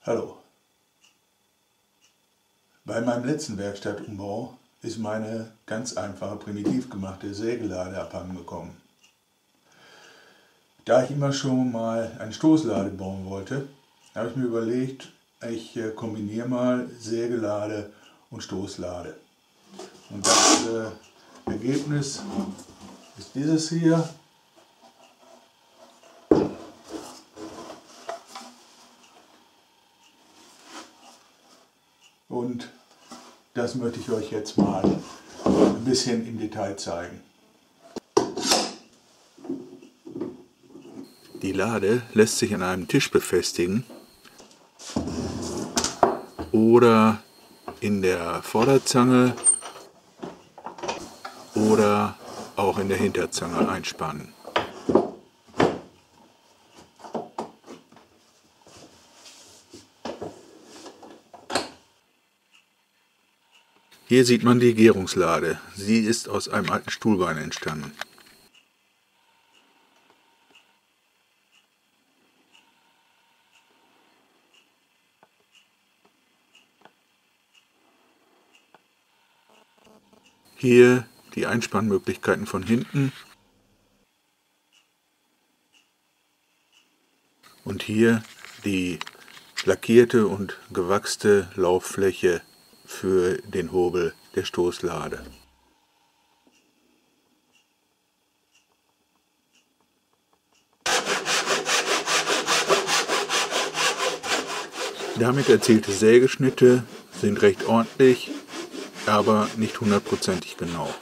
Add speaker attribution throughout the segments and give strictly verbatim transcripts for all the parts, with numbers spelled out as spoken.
Speaker 1: Hallo. Bei meinem letzten Werkstattumbau ist meine ganz einfache, primitiv gemachte Sägelade abhanden gekommen. Da ich immer schon mal eine Stoßlade bauen wollte, habe ich mir überlegt, ich kombiniere mal Sägelade und Stoßlade. Und das äh, Ergebnis ist dieses hier. Und das möchte ich euch jetzt mal ein bisschen im Detail zeigen.
Speaker 2: Die Lade lässt sich an einem Tisch befestigen oder in der Vorderzange oder auch in der Hinterzange einspannen. Hier sieht man die Gärungslade. Sie ist aus einem alten Stuhlbein entstanden. Hier die Einspannmöglichkeiten von hinten und hier die lackierte und gewachste Lauffläche für den Hobel der Stoßlade. Damit erzielte Sägeschnitte sind recht ordentlich, aber nicht hundertprozentig genau.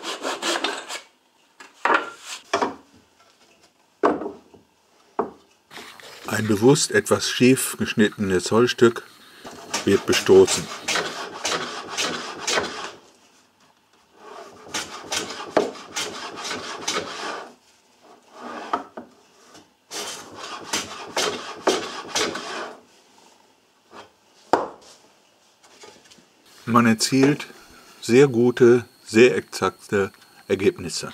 Speaker 2: Ein bewusst etwas schief geschnittenes Holzstück wird bestoßen. Man erzielt sehr gute, sehr exakte Ergebnisse.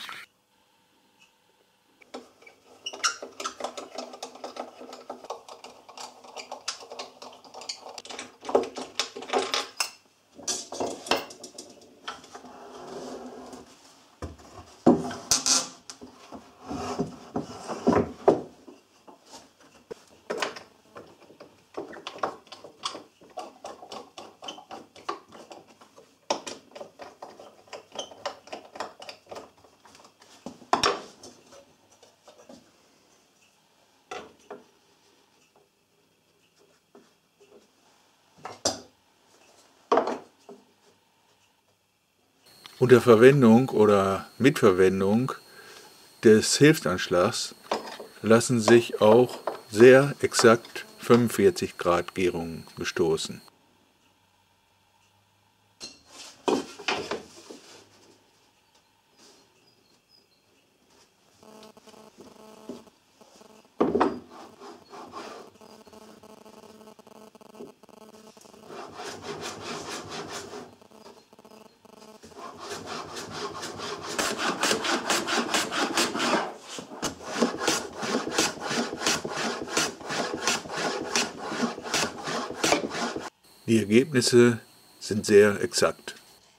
Speaker 2: Unter Verwendung oder Mitverwendung des Hilfsanschlags lassen sich auch sehr exakt fünfundvierzig Grad Gärungen bestoßen. Die Ergebnisse sind sehr exakt.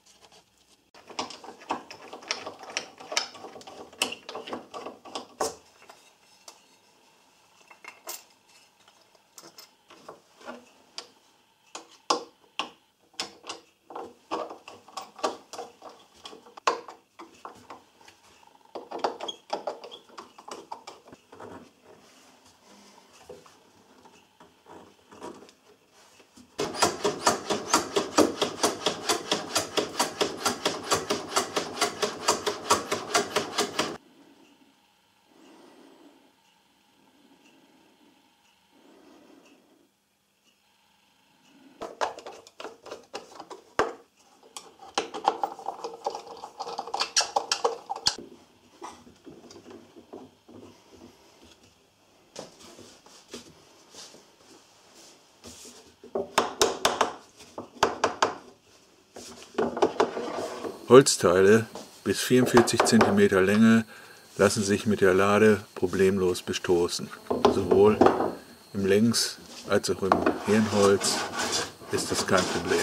Speaker 2: Holzteile bis vierundvierzig Zentimeter Länge lassen sich mit der Lade problemlos bestoßen, sowohl im Längs- als auch im Hirnholz ist das kein Problem.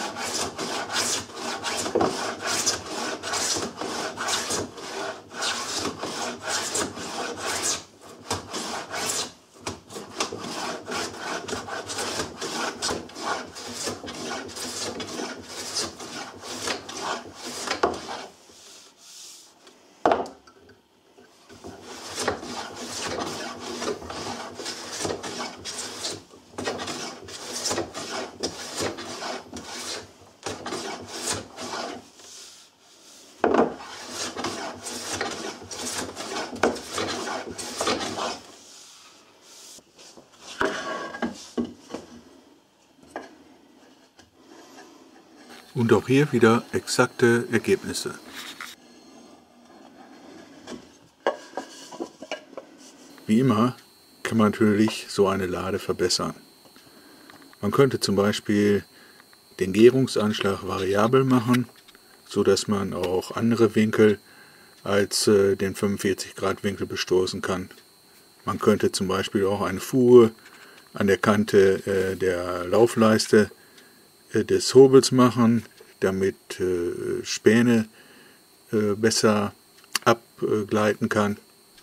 Speaker 2: Und auch hier wieder exakte Ergebnisse. Wie immer kann man natürlich so eine Lade verbessern. Man könnte zum Beispiel den Gärungsanschlag variabel machen, so dass man auch andere Winkel als äh, den fünfundvierzig Grad Winkel bestoßen kann. Man könnte zum Beispiel auch eine Fuge an der Kante äh, der Laufleiste äh, des Hobels machen, damit äh, Späne äh, besser abgleiten kann.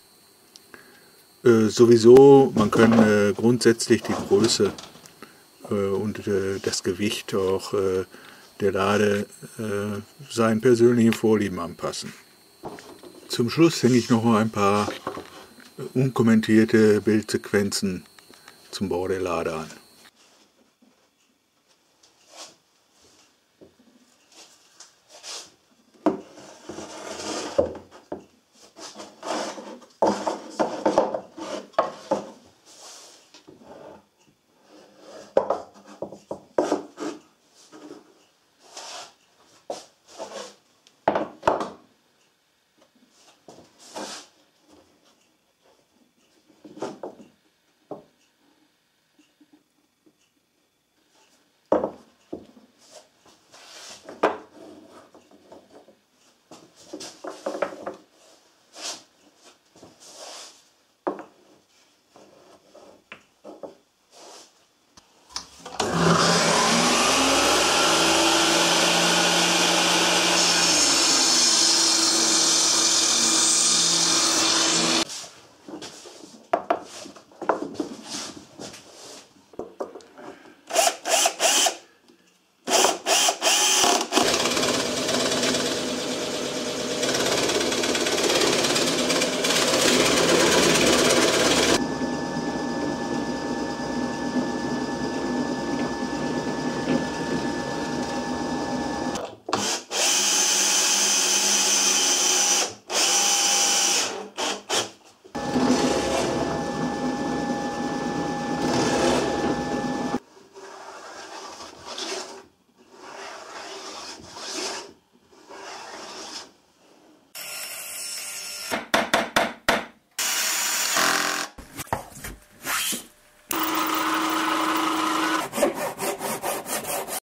Speaker 2: Äh, sowieso, man kann äh, grundsätzlich die Größe äh, und äh, das Gewicht auch äh, der Lade äh, seinen persönlichen Vorlieben anpassen. Zum Schluss hänge ich noch ein paar unkommentierte Bildsequenzen zum Bau der Lade an.